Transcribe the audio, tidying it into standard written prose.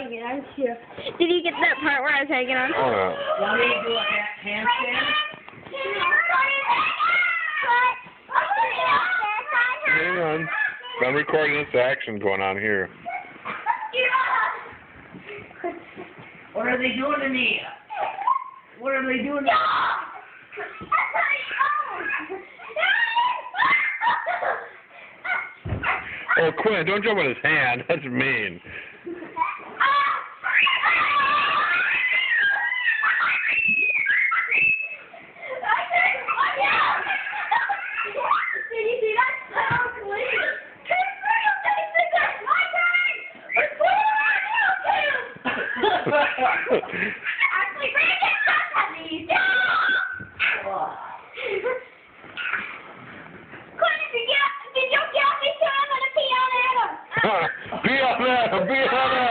hanging on too. Did you get that part where I was hanging on? Oh, no. Want me to do a handstand? Hang on. I'm recording this action going on here. What are they doing to me? What are they doing to me? Oh, Quinn, don't jump on his hand. That's mean. Actually, we're gonna get stuck on these. Quinn, did you get me too? I'm gonna pee on Adam. Be on that! Be on that!